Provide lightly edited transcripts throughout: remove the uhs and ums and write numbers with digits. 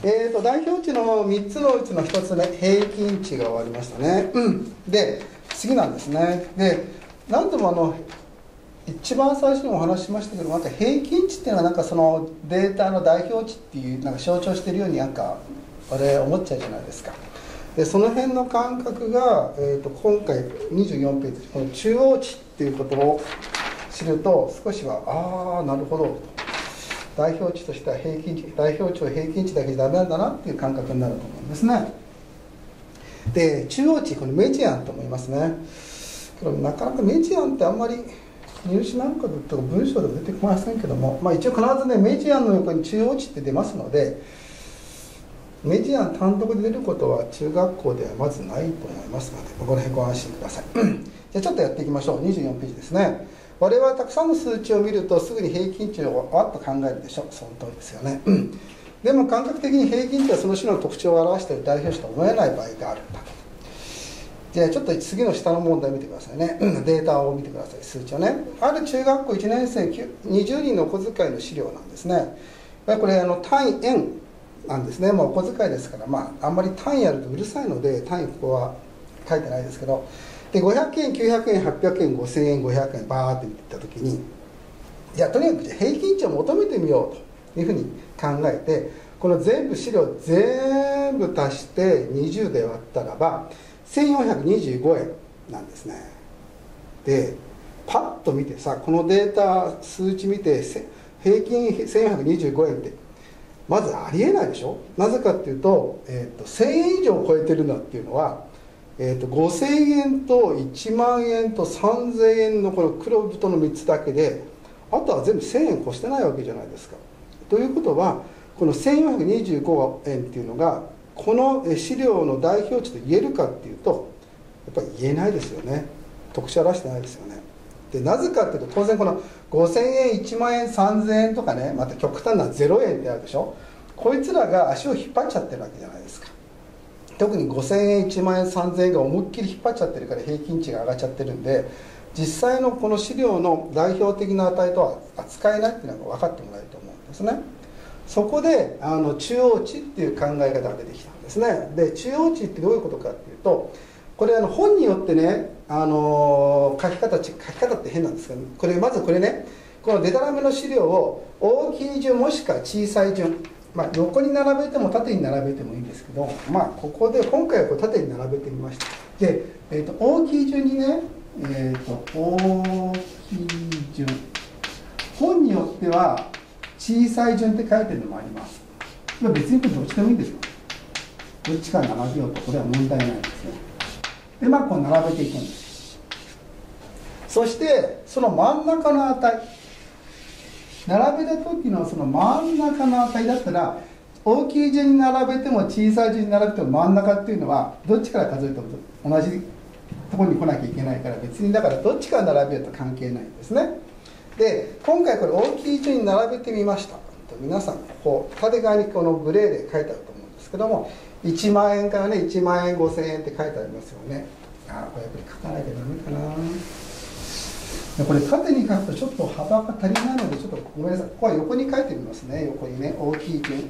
代表値の3つのうちの1つ目、平均値が終わりましたね。で、次なんですね。で、何度も一番最初にお話ししましたけど、なんか平均値っていうのはなんかそのデータの代表値っていうなんか象徴してるようになんかあれ思っちゃうじゃないですか。でその辺の感覚が、今回24ページこの中央値っていうことを知ると少しはなるほど、代表値としては平均値、代表値は平均値だけじゃダメなんだなっていう感覚になると思うんですね。で中央値、このメディアンと思いますね。けどなかなかメディアンってあんまり入試なんかだと文章でも出てきませんけども、一応必ずねメディアンの横に中央値って出ますので、メディアン単独で出ることは中学校ではまずないと思いますので、この辺ご安心ください。じゃあちょっとやっていきましょう。24ページですね。我々はたくさんの数値を見るとすぐに平均値をわっと考えるでしょう。その通りですよね。でも感覚的に平均値はその種の特徴を表している代表値と思えない場合があるんだと。じゃあちょっと次の下の問題見てくださいね。データを見てください、数値をね。ある中学校1年生20人のお小遣いの資料なんですね。これ単位円なんですね。お小遣いですから、あんまり単位やるとうるさいので単位ここは書いてないですけど、で500円900円800円5000円500円バーって見ていった時に、じゃあとにかく平均値を求めてみようというふうに考えて、この全部資料全部足して20で割ったらば1425円なんですね。でパッと見てさ、このデータ数値見て平均1425円ってまずありえないでしょ。なぜかっていうと、1000円以上超えてるのっていうのは、5000円と1万円と3000円のこの黒太の3つだけで、あとは全部1000円越してないわけじゃないですか。ということはこの1425円っていうのがこの資料の代表値と言えるかっていうと、やっぱり言えないですよね。特徴を表してないですよね。でなぜかっていうと、当然この5000円1万円3000円とかね、また極端な0円ってあるでしょ。こいつらが足を引っ張っちゃってるわけじゃないですか。特に5000円1万円3000円が思いっきり引っ張っちゃってるから平均値が上がっちゃってるんで、実際のこの資料の代表的な値とは扱えないっていうのが分かってもらえると思うんですね。そこで中央値っていう考え方が出てきたんですね。で中央値ってどういうことかっていうと、これ本によってね、書き方って変なんですけど、まずこれね、このデタラメの資料を大きい順もしくは小さい順、横に並べても縦に並べてもいいんですけど、ここで今回はこれ縦に並べてみました。で、大きい順にね、大きい順、本によっては小さい順って書いてるのもあります。別にこれどっちでもいいんですよ。どっちから並べようとこれは問題ないんですね。でこう並べていくんです。そしてその真ん中の値、並べた時のその真ん中の値だったら、大きい順に並べても小さい順に並べても真ん中っていうのはどっちから数えても同じところに来なきゃいけないから、別にだからどっちから並べると関係ないんですね。で今回これ大きい順に並べてみました。皆さんここ縦側にこのグレーで書いてあると思うんですけども、1万円からね1万円5000円って書いてありますよね。これやっぱり書かなきゃダメかな。これ縦に書くとちょっと幅が足りないので、ちょっとごめんなさい、ここは横に書いてみますね。横にね、大きい順、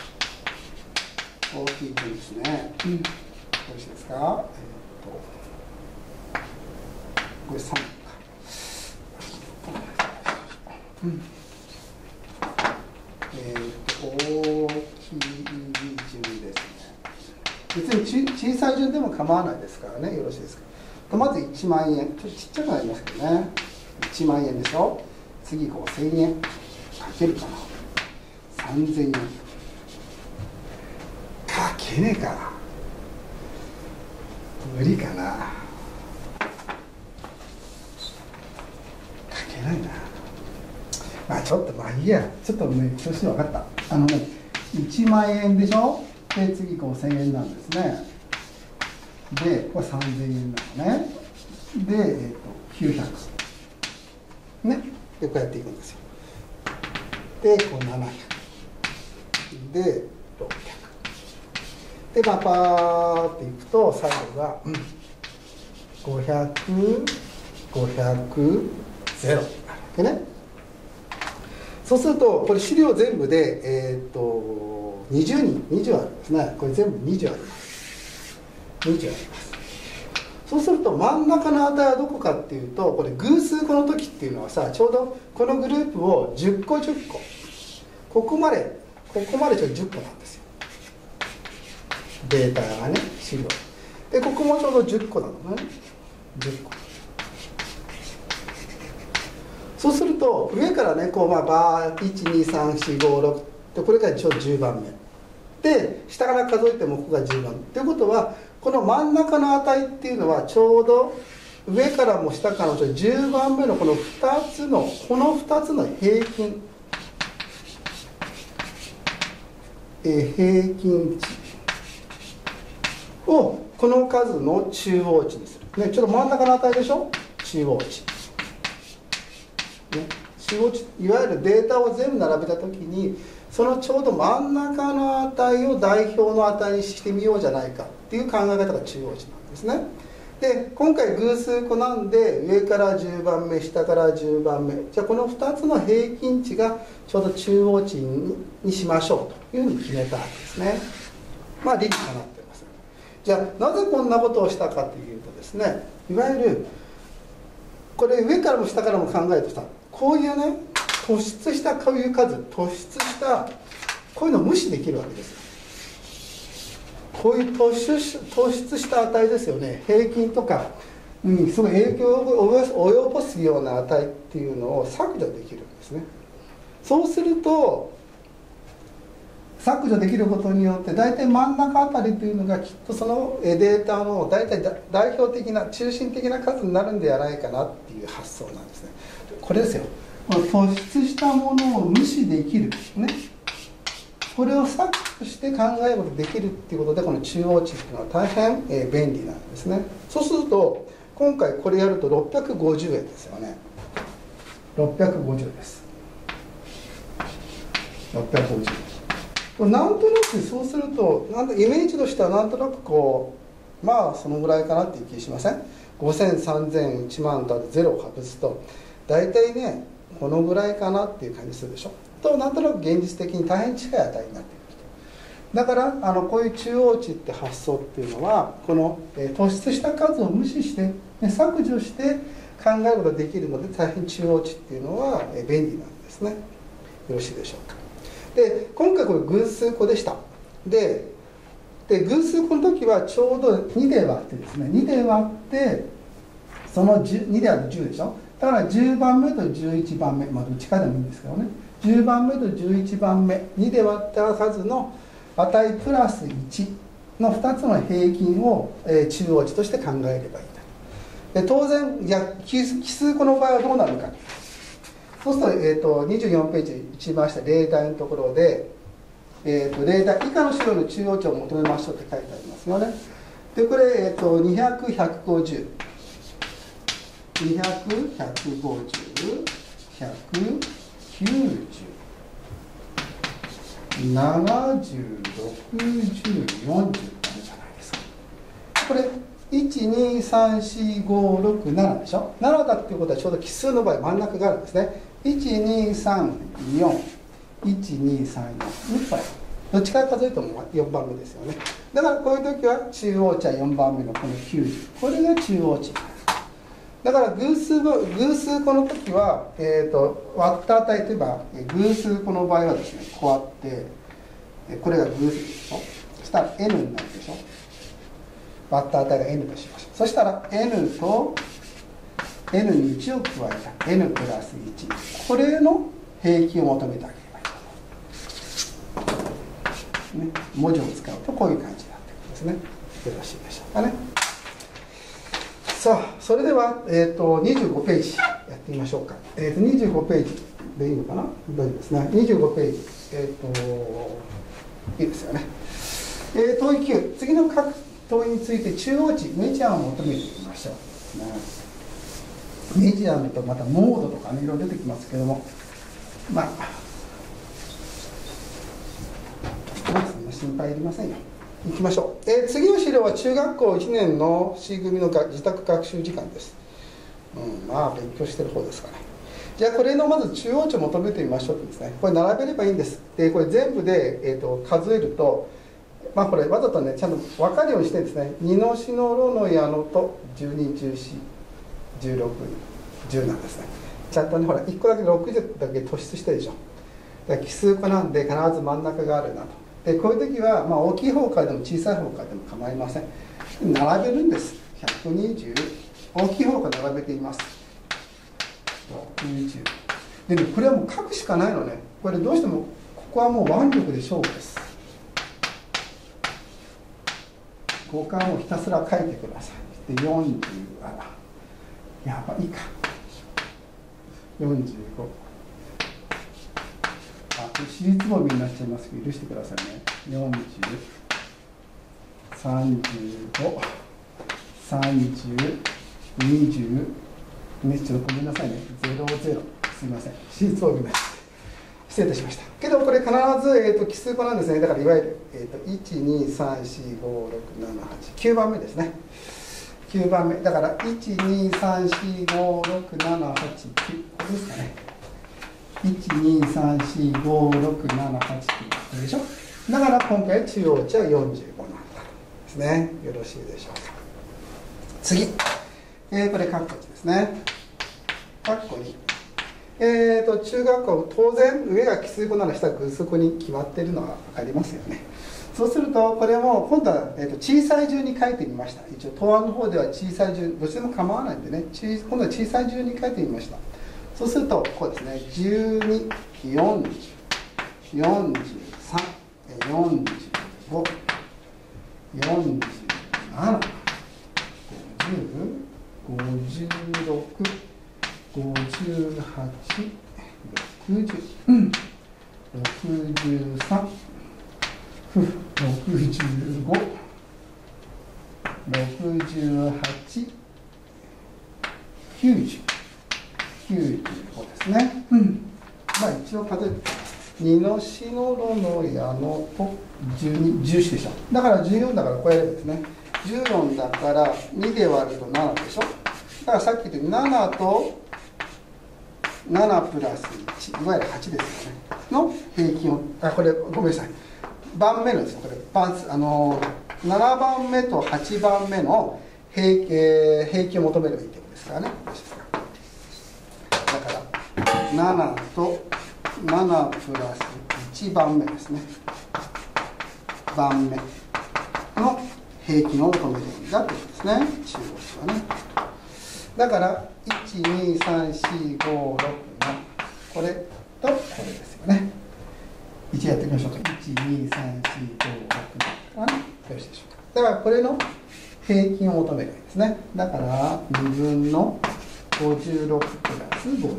大きい順ですね。よろしいですか。これ3か。大きい順ですね。別に小さい順でも構わないですからね。よろしいですか。まず1万円、ちょっとちっちゃくなりますけどね。1万円でしょ。次5000円かけるかな、3000円かけねえかな、無理かな、かけないな。ちょっといいや、ちょっとね調子分かった。1万円でしょ。で次5000円なんですね。でこれ3000円なのね。で、900ね。でこうやっていくんですよ。でこう700で600でパーっていくと最後が500、500、0あるわけね。そうするとこれ資料全部で 20ありますね。これ全部20あります。20あります。そうすると真ん中の値はどこかっていうと、これ偶数個の時っていうのはさ、ちょうどこのグループを10個10個、ここまでちょっと10個なんですよ、データがね、資料で。ここもちょうど10個なのね、10個。そうすると上からね、こうバー12345で、これがちょうど10番目で、下から数えてもここが10番目ということは、この真ん中の値っていうのはちょうど上からも下からも10番目のこの2つの平均値をこの数の中央値にする、ね、ちょっと真ん中の値でしょ、中央値、ね、中央値、いわゆるデータを全部並べたときに、そのちょうど真ん中の値を代表の値にしてみようじゃないかっていう考え方が中央値なんですね。で、今回偶数個なんで、上から10番目下から10番目、じゃあこの2つの平均値がちょうど中央値にしましょうというふうに決めたわけですね。理にかなっています。じゃあなぜこんなことをしたかというとですね、いわゆるこれ上からも下からも考えるとさ、こういうね、突出したこういう数、突出したこういうのを無視できるわけですよ。こういう突出した値ですよね、平均とか、すごい影響を及ぼすような値っていうのを削除できるんですね。そうすると削除できることによって、大体真ん中あたりというのがきっとそのデータの大体代表的な中心的な数になるんではないかなっていう発想なんですね。これですよ、この突出したものを無視できる、ね、これを削除して考えることができるっていうことで、この中央値っていうのは大変便利なんですね。そうすると今回これやると650円ですよね。650です。650円。これなんとなくそうするとイメージとしてはなんとなくこうそのぐらいかなっていう気しません？5000、3000、1万とあと0を外すと大体ねこのぐらいかなっていう感じするでしょ。となんとなく現実的に大変近い値になってくると。だからこういう中央値って発想っていうのは、この突出した数を無視して、削除して考えることができるので、大変中央値っていうのは便利なんですね。よろしいでしょうか。で、今回これ偶数個でした。で偶数個の時はちょうど2で割ってですね、2で割ってその2で割る10でしょ。だから10番目と11番目、どっちかでもいいんですけどね、10番目と11番目、2で割った数の値プラス1の2つの平均を中央値として考えればいいと。で当然奇数個の場合はどうなるか。そうすると、24ページ一番下例題のところで、例題以下の資料の中央値を求めましょうって書いてありますよね。でこれ、200、150、200、150、190、70、60、40ってあるじゃないですか。これ1234567でしょ。7だっていうことはちょうど奇数の場合真ん中があるんですね。1234123どっちから数えても4番目ですよね。だからこういう時は中央値は4番目のこの90、これが中央値。だから偶数個の時は、割った値といえば偶数個の場合はですね、こうやってこれが偶数でしょ。そしたら n になるでしょ。割った値が n としましょう。そしたら n と n に1を加えた n プラス1、これの平均を求めてあげればいい、ね、文字を使うとこういう感じになってくるんですね。よろしいでしょうかね。さあ、それでは、25ページやってみましょうか。25ページでいいのかな、大丈夫ですね。25ページ、いいですよね。問い9、次の各問いについて中央値、メディアンを求めていきましょう。メディアンとまたモードとかね、いろいろ出てきますけども、そんな心配いりませんよ。いきましょう。次の資料は中学校1年の C 組の自宅学習時間です。勉強してる方ですかね。じゃあこれのまず中央値を求めてみましょうとですね。これ並べればいいんです。 でこれ全部で、数えると、まあこれわざとねちゃんと分かるようにしてですね、2の4のロの矢のと12141617ですね。ちゃんとねほら1個だけ60だけ突出してるでしょ。だから奇数個なんで必ず真ん中があるなと。でこういう時は、まあ、大きい方からでも小さい方からでも構いません。並べるんです。120、大きい方から並べています。60でね、これはもう書くしかないのね。これどうしてもここはもう腕力で勝負です。五感をひたすら書いてください。で40、やばいか45、私立もみになっちゃいますけど許してくださいね。40、35、30、20ね、ちょっとごめんなさいね、00、すみません、私立もみです。失礼いたしました。けどこれ必ず、奇数個なんですね。だからいわゆる、123456789番目ですね。9番目だから123456789、これですかね。123456789、これでしょ。だから今回中央値は45なんだですね。よろしいでしょうか。次、これ括弧値ですね。括弧2、中学校、当然上が奇数個なら下が偶数個に決まっているのは分かりますよね。そうするとこれも今度は、小さい順に書いてみました。一応答案の方では小さい順どっちでも構わないんでね、今度は小さい順に書いてみました。そうするとこうですね、12、40、43、45、47、50、56、58、60、63、65、68、90、95ですね。まあ一応数えて2の4のロの矢のと12、14でしょ。だから14だからこうやればですね、14だから2で割ると7でしょ。だからさっき言った7と7プラス1、いわゆる8ですよねの平均を、これごめんなさい、番目のですよ、これ7番目と8番目の平均を求めればいいということですからね。だから7と7プラス1番目ですね、番目の平均を求めるんだということですね、中央値はね。だから1234567、これとこれですよね。1やってみましょうか。1234567、よろしいでしょうか。だからこれの平均を求めるわけですね。だから2分の56プラス58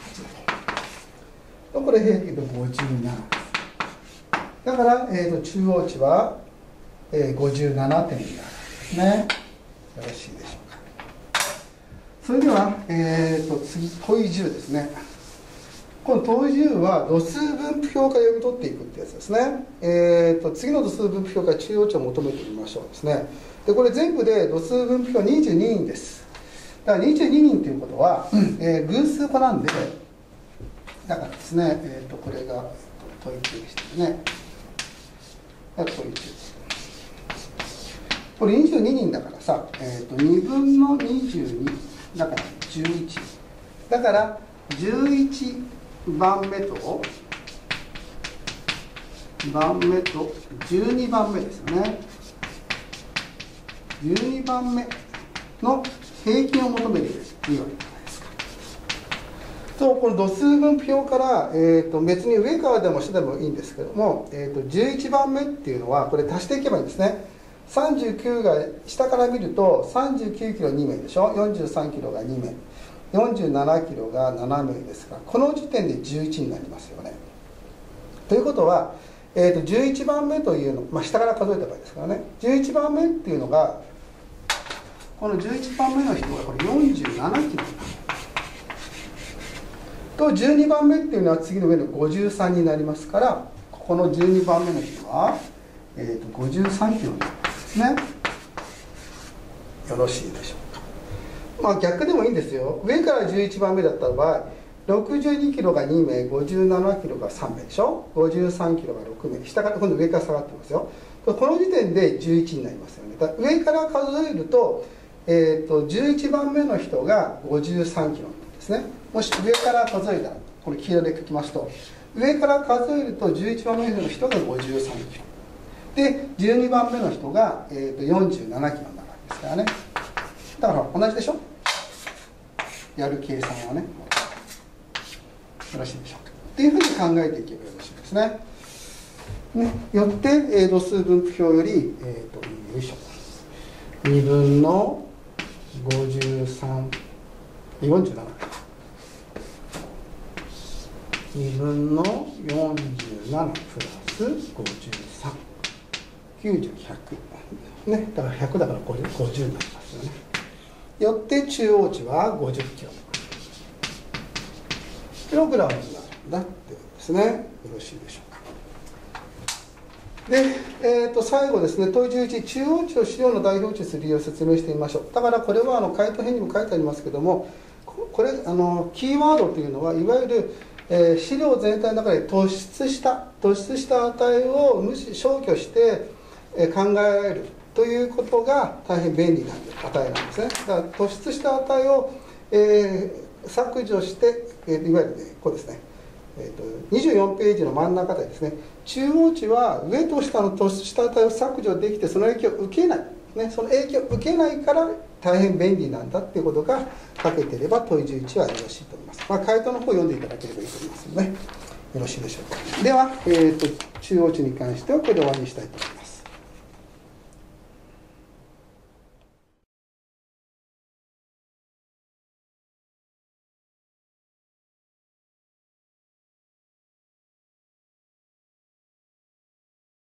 だと。これ平均で57です。だから、中央値は、57点になるんですね。よろしいでしょうか。それでは、次、問い10ですね。この問い10は度数分布表から読み取っていくってやつですね。次の度数分布表から中央値を求めてみましょうですね。で、これ全部で度数分布表22人です。だから22人ということは、偶数個なんで、だからですね、これが問い9でしたね。問い9。これ22人だからさ、2分の22だから11。だから11番目と12番目ですよね。12番目の平均を求めるというわけじゃないですか。とこの度数分布表から、別に上からでも下でもいいんですけども、11番目っていうのはこれ足していけばいいんですね。39が下から見ると39キロ2名でしょ、43キロが2名、47キロが7名ですが、この時点で11になりますよね。ということは、11番目というの、下から数えた場合ですからね、11番目っていうのが、この11番目の人がこれ47キロと、12番目っていうのは次の上の53になりますから、ここの12番目の人は、53キロになりますね。よろしいでしょうか。逆でもいいんですよ。上から11番目だった場合、 62キロが2名、57キロが3名でしょ、53キロが6名、下から今度上から下がってますよ。この時点で11になりますよね。だから上から数えると、11番目の人が53キロなんですね。もし上から数えたら、これ黄色で書きますと、上から数えると11番目の人が53キロで、12番目の人が、47キロになるわけですからね。だから同じでしょ、やる計算はね。よろしいでしょうか。っていうふうに考えていけばよろしいですね。よって、度数分布表より、よいしょ、2分の53、47、2分の47プラス53、90、100、ね、だから100だから50になりますよね。よって中央値は50キロ。キログラムになるんだってことですね。よろしいでしょうか。で、最後ですね、問い11、中央値を資料の代表値する理由を説明してみましょう。だからこれは回答編にも書いてありますけども、これキーワードというのは、いわゆる、資料全体の中で突出した値を消去して、考えられるということが大変便利な値なんですね。だから突出した値を、削除して、いわゆるね、こうですね、24ページの真ん中でですね、中央値は上と下の突出した値を削除できて、その影響を受けない、ね、その影響を受けないから大変便利なんだっていうことが書けていれば、問い11はよろしいと思います。回答の方を読んでいただければいいと思いますので、よろしいでしょうか。では、中央値に関してはこれで終わりにしたいと思います。